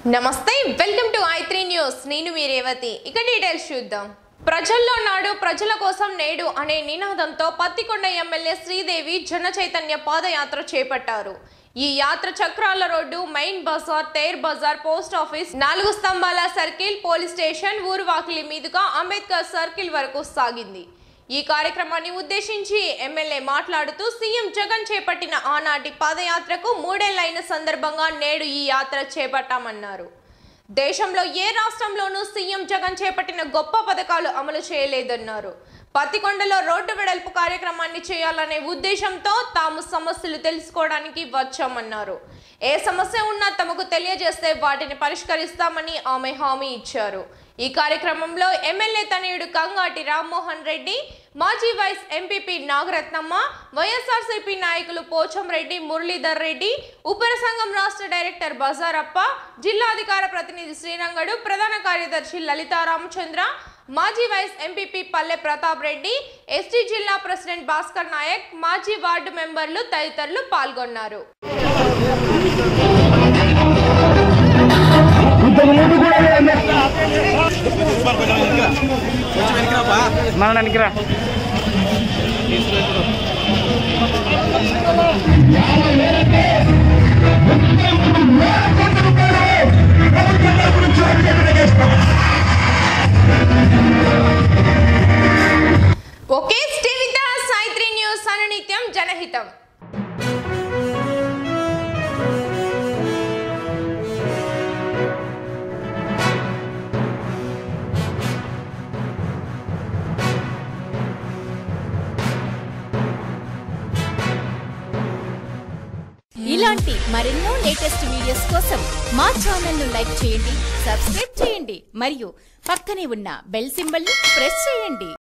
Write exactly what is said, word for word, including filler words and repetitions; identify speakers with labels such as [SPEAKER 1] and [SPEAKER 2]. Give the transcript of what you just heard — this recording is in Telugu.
[SPEAKER 1] నమస్తే welcome to I three news నేను మీ రేవతి ఇక డీటెయిల్స్ చూద్దాం ప్రజల్లో నాడు ప్రజల కోసం నేడు అనే నినాదంతో పత్తికొండ ఎమ్మెల్యే శ్రీదేవి జన చైతన్య పాదయాత్ర చేపట్టారు ఈ యాత్ర చక్రాల రోడ్డు మెయిన్ బజార్ తేర్ బజార్ పోస్ట్ ఆఫీస్ నాలుగు స్తంభాల సర్కిల్ పోలీస్ స్టేషన్ ఊరువాకిలి మీదుగా అంబేద్కర్ సర్కిల్ వరకు సాగింది ఈ కార్యక్రమాన్ని ఉద్దేశించి ఎమ్మెల్యే మాట్లాడుతూ సీఎం జగన్ చేపట్టిన ఆనాటి పాదయాత్రకు మూడేళ్లైన సందర్భంగా నేడు ఈ యాత్ర చేపట్టామన్నారు దేశంలో ఏ రాష్ట్రంలోనూ సీఎం జగన్ చేపట్టిన గొప్ప పథకాలు అమలు చేయలేదన్నారు పత్తికొండలో రోడ్డు వెడల్పు కార్యక్రమాన్ని చేయాలనే ఉద్దేశంతో తాము సమస్యలు తెలుసుకోవడానికి వచ్చామన్నారు ఏ సమస్య ఉన్నా తమకు తెలియజేస్తే వాటిని పరిష్కరిస్తామని ఆమె హామీ ఇచ్చారు ఈ కార్యక్రమంలో ఎమ్మెల్యే తనయుడు కంగాటి రామ్మోహన్ రెడ్డి మాజీ వైస్ ఎంపీపీ నాగరత్నమ్మ వైఎస్ఆర్సీపీ నాయకులు పోచంరెడ్డి మురళీధర్ రెడ్డి ఉపర సంఘం రాష్ట్ర డైరెక్టర్ బజారప్ప జిల్లా అధికార ప్రతినిధి శ్రీరంగడు ప్రధాన కార్యదర్శి లలితా రామచంద్ర మాజీ vice MPP Palle Pratap Reddy ST జిల్లా ప్రెసిడెంట్ భాస్కర్ నాయక్ మాజీ వార్డు మెంబర్లు తదితరులు పాల్గొన్నారు okay stay with us I three news అనునిత్యం జనహితం
[SPEAKER 2] ఇలాంటి మరెన్నో లేటెస్ట్ వీడియోస్ కోసం మా ఛానల్ ను లైక్ చేయండి, సబ్స్క్రైబ్ చేయండి మరియు పక్కనే ఉన్న బెల్ సింబల్ ని ప్రెస్ చేయండి.